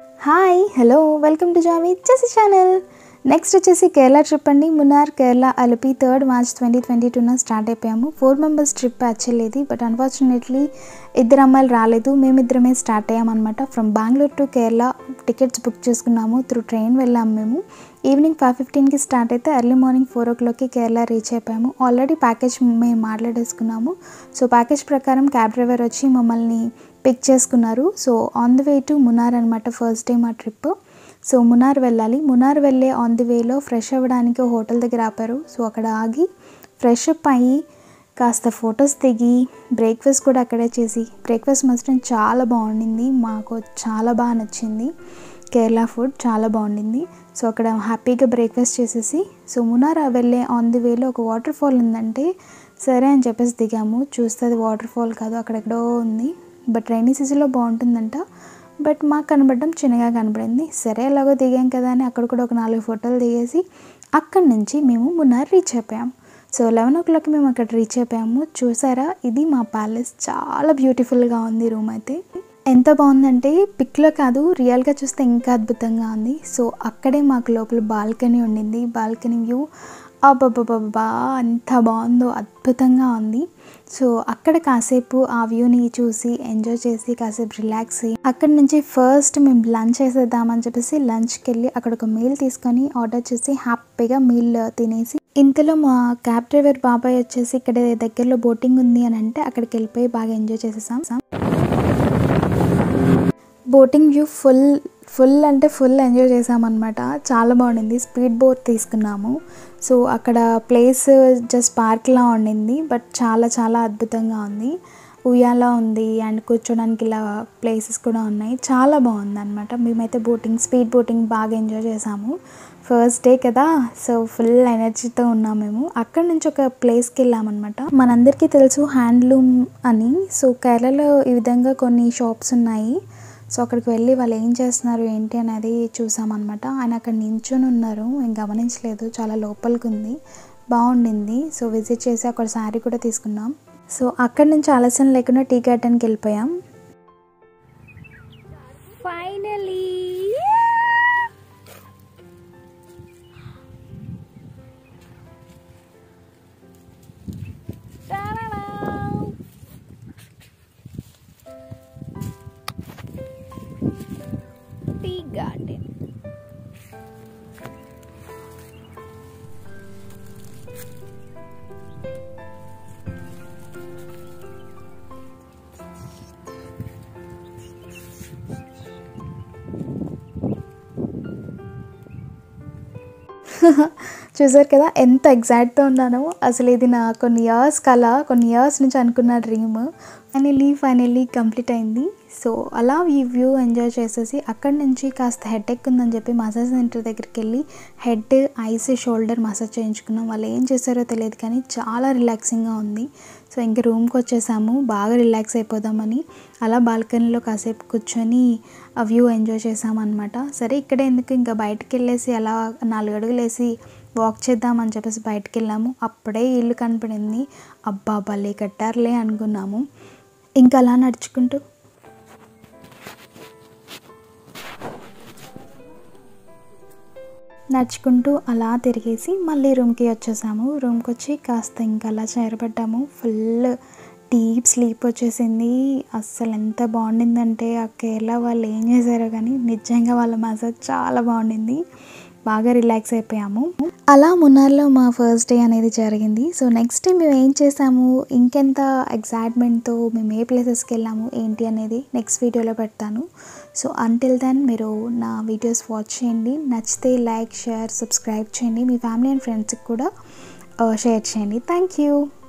Hi hello welcome to జామీ చేసి channel. Next వచ్చేసి కేరళ ట్రిప్ అండి. Munnar Kerala Alleppey 3rd March 2022 start అయిపోయాము. 4 మెంబర్స్ ట్రిప్ యాక్చువల్లీ ఇది, బట్ అన్ఫార్చునేట్లీ ఇద్దరు అమ్మాయిలు రాలేదు. మేమిద్దరమే స్టార్ట్ అయ్యామన్నమాట. From Bengaluru to Kerala tickets book చేసుకున్నాము. త్రూ ట్రైన్ వెళ్ళాము. మేము ఈవినింగ్ 5:15కి స్టార్ట్ అయితే ఎర్లీ మార్నింగ్ 4 o'clockకి కేరళ రీచ్ అయిపోయాము. ఆల్రెడీ ప్యాకేజ్ మేము మాట్లాడేసుకున్నాము. సో ప్యాకేజ్ ప్రకారం క్యాబ్ డ్రైవర్ వచ్చి మమ్మల్ని పిక్ చేసుకున్నారు. So on the way to Munnar అనమాట. ఫస్ట్ డే మా ట్రిప్. సో మున్నార్ వెళ్ళాలి. మున్నార్ వెళ్ళే ఆన్ ది వేలో ఫ్రెష్ అవ్వడానికి హోటల్ దగ్గర ఆపారు. సో అక్కడ ఆగి ఫ్రెష్ అప్ అయ్యి కాస్త ఫొటోస్ దిగి బ్రేక్ఫాస్ట్ కూడా అక్కడే చేసి, బ్రేక్ఫాస్ట్ మాత్రం చాలా బాగుండింది. మాకు చాలా బాగా నచ్చింది. కేరళ ఫుడ్ చాలా బాగుండింది. సో అక్కడ హ్యాపీగా బ్రేక్ఫాస్ట్ చేసేసి, సో మున్నార్ వెళ్ళే ఆన్ ది వేలో ఒక వాటర్ ఫాల్ ఉందంటే సరే అని చెప్పేసి దిగాము. చూస్తే అది వాటర్ ఫాల్ కాదు, అక్కడెక్కడో ఉంది. బట్ రైనీ సీజన్లో బాగుంటుందంట. బట్ మాకు కనబడడం చిన్నగా కనబడింది. సరే ఎలాగో దిగాం కదా అని అక్కడ కూడా ఒక 4 ఫోటోలు దిగేసి అక్కడి నుంచి మేము మున్నార్ రీచ్ అయిపోయాము. సో 11 o'clock మేము అక్కడ రీచ్ అయిపోయాము. చూసారా, ఇది మా ప్యాలెస్. చాలా బ్యూటిఫుల్గా ఉంది. రూమ్ అయితే ఎంత బాగుందంటే పిక్లో కాదు, రియల్గా చూస్తే ఇంకా అద్భుతంగా ఉంది. సో అక్కడే మాకు లోపల బాల్కనీ ఉండింది. బాల్కనీ వ్యూ అబ్బబ్బబ్బా ఎంత బాగుందో, అద్భుతంగా ఉంది. సో అక్కడ కాసేపు ఆ వ్యూని చూసి ఎంజాయ్ చేసి కాసేపు రిలాక్స్ అయ్యి అక్కడి నుంచి ఫస్ట్ మేము లంచ్ చేసేద్దామని చెప్పేసి లంచ్కి వెళ్ళి అక్కడ ఒక మీల్ తీసుకొని ఆర్డర్ చేసి హ్యాపీగా మీల్ తినేసి, ఇంతలో మా క్యాబ్ డ్రైవర్ బాబాయ్ వచ్చేసి ఇక్కడ దగ్గరలో బోటింగ్ ఉంది అని అంటే అక్కడికి వెళ్ళిపోయి బాగా ఎంజాయ్ చేసేసాం. బోటింగ్ వ్యూ ఫుల్ అంటే ఫుల్ ఎంజాయ్ చేసామన్నమాట. చాలా బాగుండింది. స్పీడ్ బోట్ తీసుకున్నాము. సో అక్కడ ప్లేస్ జస్ట్ పార్క్లా ఉండింది, బట్ చాలా చాలా అద్భుతంగా ఉంది. ఉయ్యాల ఉంది అండ్ కూర్చోడానికి ఇలా ప్లేసెస్ కూడా ఉన్నాయి. చాలా బాగుంది అనమాట. మేమైతే స్పీడ్ బోటింగ్ బాగా ఎంజాయ్ చేసాము. ఫస్ట్ డే కదా, సో ఫుల్ ఎనర్జీతో ఉన్నాము మేము. అక్కడ నుంచి ఒక ప్లేస్కి వెళ్ళామన్నమాట. మనందరికీ తెలుసు హ్యాండ్లూమ్ అని. సో కేరళలో ఈ విధంగా కొన్ని షాప్స్ ఉన్నాయి. సో అక్కడికి వెళ్ళి వాళ్ళు ఏం చేస్తున్నారు ఏంటి అనేది చూసామన్నమాట. ఆయన అక్కడ నించొని ఉన్నారు, ఏం గమనించలేదు. చాలా లోపలికి ఉంది, బాగుండింది. సో విజిట్ చేసి అక్కడ శారీ కూడా తీసుకున్నాం. సో అక్కడి నుంచి ఆలస్యం లేకుండా టీ గార్డెన్కి వెళ్ళిపోయాం. Finally tea garden. చూసారు కదా ఎంత ఎగ్జైట్తో ఉన్నానో. అసలు ఇది నా కొన్ని ఇయర్స్ నుంచి అనుకున్న డ్రీమ్ ఫైనల్లీ కంప్లీట్ అయింది. సో అలా ఈ వ్యూ ఎంజాయ్ చేసేసి అక్కడి నుంచి కాస్త హెడ్ ఎక్ ఉందని చెప్పి మసాజ్ సెంటర్ దగ్గరికి వెళ్ళి హెడ్, ఐస్, షోల్డర్ మసాజ్ చేయించుకున్నాం. వాళ్ళు ఏం చేశారో తెలియదు కానీ చాలా రిలాక్సింగ్గా ఉంది. సో ఇంక రూమ్కి వచ్చేసాము బాగా రిలాక్స్ అయిపోదామని. అలా బాల్కనీలో కాసేపు కూర్చొని ఆ వ్యూ ఎంజాయ్ చేసామన్నమాట. సరే ఇక్కడ ఎందుకు, ఇంకా బయటకు వెళ్ళేసి అలా 4 అడుగులు వేసి వాక్ చేద్దామని చెప్పేసి బయటకు వెళ్ళాము. అప్పుడే ఇల్లు కనపడింది. అబ్బా భలే కట్టారులే అనుకున్నాము. ఇంకా అలా నడుచుకుంటూ అలా తిరిగేసి మళ్ళీ రూమ్కి వచ్చేసాము. రూమ్కి వచ్చి కాస్త ఇంకా అలా చేరబడ్డాము. ఫుల్ డీప్ స్లీప్ వచ్చేసింది. అస్సలు ఎంత బాగుండిందంటే ఆ కేరళ వాళ్ళు ఏం చేశారో కానీ నిజంగా వాళ్ళ మసాజ్ చాలా బాగుండింది. బాగా రిలాక్స్ అయిపోయాము. అలా మున్నార్లో మా ఫస్ట్ డే అనేది జరిగింది. సో నెక్స్ట్ డే మేము ఏం చేసాము, ఇంకెంత ఎగ్జైట్మెంట్తో మేము ఏ ప్లేసెస్కి వెళ్ళాము ఏంటి అనేది నెక్స్ట్ వీడియోలో పెడతాను. సో అంటిల్ దెన్ మీరు నా వీడియోస్ వాచ్ చేయండి. నచ్చితే లైక్, షేర్, సబ్స్క్రైబ్ చేయండి. మీ ఫ్యామిలీ అండ్ ఫ్రెండ్స్కి కూడా షేర్ చేయండి. Thank you.